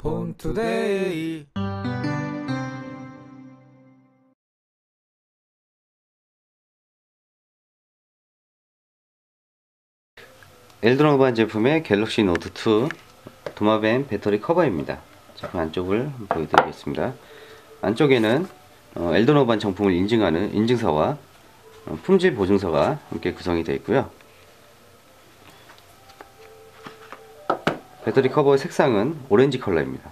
본투데이. 엘드노반 제품의 갤럭시 노트2 도마뱀 배터리 커버입니다. 제품 안쪽을 보여드리겠습니다. 안쪽에는 엘드노반 정품을 인증하는 인증서와 품질 보증서가 함께 구성이 되어 있고요. 배터리 커버의 색상은 오렌지 컬러입니다.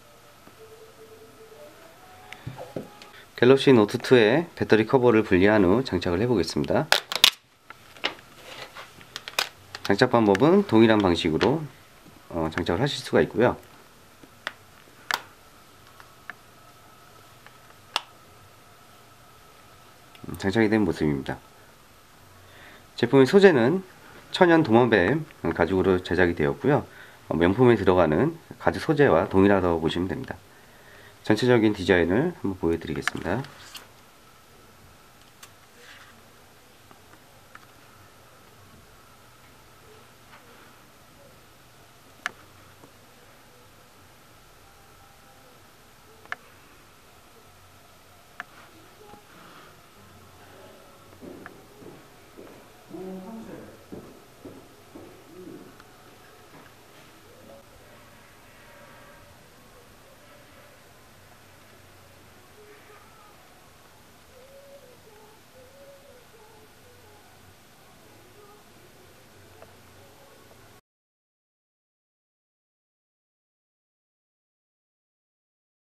갤럭시 노트2의 배터리 커버를 분리한 후 장착을 해보겠습니다. 장착 방법은 동일한 방식으로 장착을 하실 수가 있고요. 장착이 된 모습입니다. 제품의 소재는 천연 도마뱀 가죽으로 제작이 되었고요. 명품에 들어가는 가죽 소재와 동일하다고 보시면 됩니다. 전체적인 디자인을 한번 보여드리겠습니다.